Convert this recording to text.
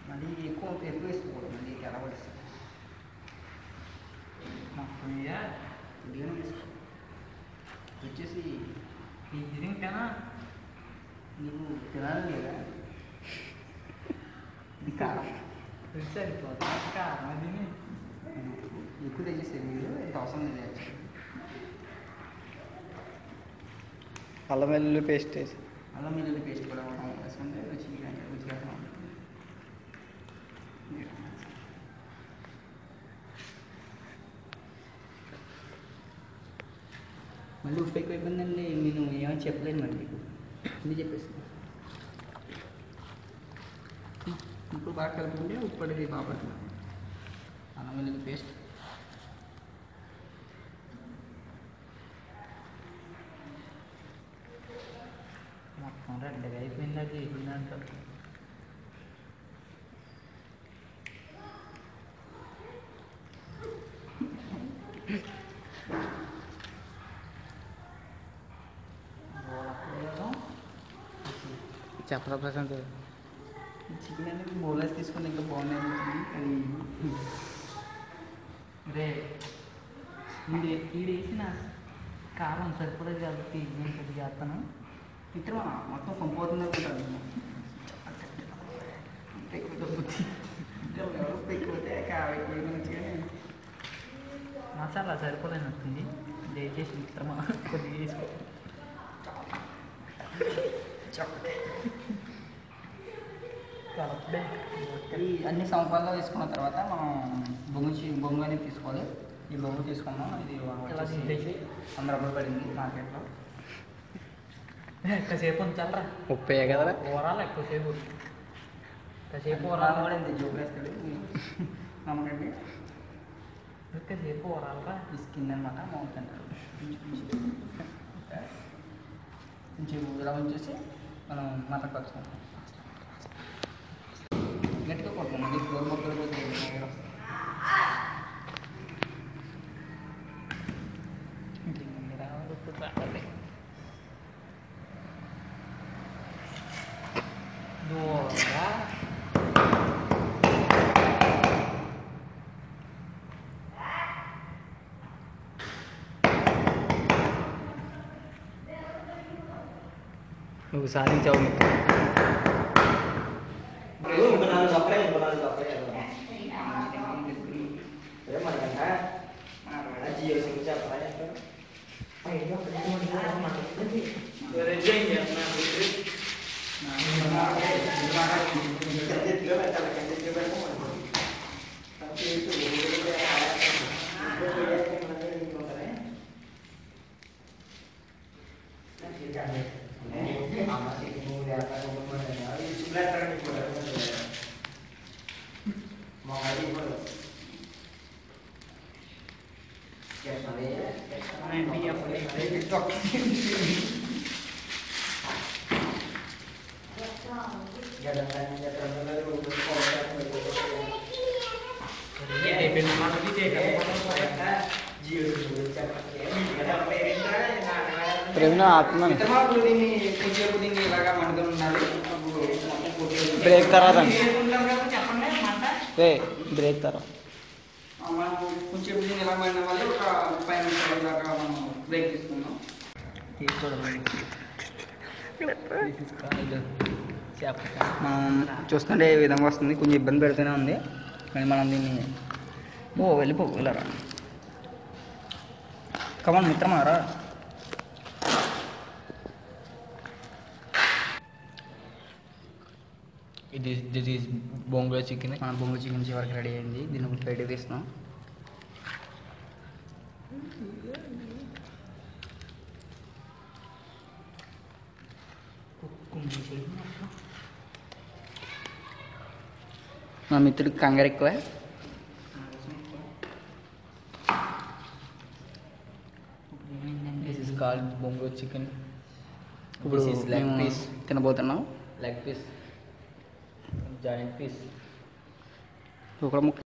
మళ్ళీ ఎక్కువ వేసుకోకూడదు, మళ్ళీ ఎలా పడుతుంది బియ్యం వేసుకో. వచ్చేసి ఈ గిరింకనా నీకు తినాలి లేదా? ఇది కారం సరిపోతుంది, కారం అది ఎక్కువ తెచ్చేస్తే మీరు ఎంత అవసరం లేదు. అల్లం వెల్లుల్లి పేస్ట్ వేసి అల్లం వెల్లుల్లి పేస్ట్ కూడా వేసుకుంటే రుచిగా ఉంటుంది. మళ్ళీ ఉప్పు ఎక్కువ అయిపోయిందండి, నేను ఏమని చెప్పలేను మరి మీకు, ఇది చెప్పేస్తాను. ఇప్పుడు బాగా కలుపుకుంటే ఉప్పు అనేది బాగా పడుతుంది. అల్లం వెల్లుల్లి పేస్ట్ మొత్తం రెడ్గా అయిపోయింది, అది అయిపోయిందంట. చెప్పరా ప్రశాంత్? చికెన్ అనేది బౌలర్స్ తీసుకుని ఇంకా బాగున్నాయి కానీ రే ఈడేసిన కారం సరిపడదు కాబట్టి నేను కొద్దిగా చేస్తాను. మిత్రమా మొత్తం పంపుతుంది అనుకుంటాను. ఎక్కువైతే కారం ఎక్కువ మంచిగానే మసాలా సరిపోలేనట్టుంది. దయచేసి మిత్రమా కొద్దిగా వేసుకో. ఈ అన్ని సంవత్సరాల్లో వేసుకున్న తర్వాత మనం బొంగు అనేది తీసుకోవాలి. ఈ బొంగు తీసుకున్నాం, ఇది వచ్చేసి 100 రూపాయలు పడింది మార్కెట్లో. ఎక్కువసేపు ఉంచాలరా, ఉప్పే కదరా ఊరాలి ఎక్కువసేపు. ఎక్కువసేపు ఊరాలు ఊరాలి కూడా ఇంత జోకు వేస్తాడు నమ్మకండి. ఎక్కువసేపు ఊరాలరా. ఈ స్కిన్ అనమాట మౌత్ అంటారు. కొంచెం ఇలా ఉంచేసి మనం మటన్ పరుచుకుంటాం. గట్టిగా కొడతాం, మళ్ళీ ఫ్లోర్ మొక్కలు పోతే రావాలి. దూరంగా నువ్వు సాధించావు మిత్రం. ప్రవీణ ఆత్మని బ్రేక్ తర్వాత బ్రేక్ తర్వాత మనం కొంచెం దీన్ని ఎలా పడిన వల్ల ఒక 5 నిమిషాల దాకా మనం బ్రేక్ తీసుకుందాం. మనం చూస్తుంటే ఏ విధంగా వస్తుంది, కొంచెం ఇబ్బంది పెడుతూనే ఉంది కానీ మనం దీన్ని వెళ్ళరా కమన్ మిత్రమారా. దిస్ ఈజ్ బొంగు చికెన్. మన బొంగు చికెన్ చివరికి రెడీ అయింది. దీన్ని ఒక ప్లేట్ తీస్తున్నాం. మా మిత్రుడికి కంగారు ఎక్కువ. దిస్ ఇస్ కాల్డ్ బొంగు చికెన్. ఇప్పుడు లెగ్ పీస్ తినబోతున్నాం. లెగ్ పీస్ జాయింట్ పీస్ ఒక ముక్క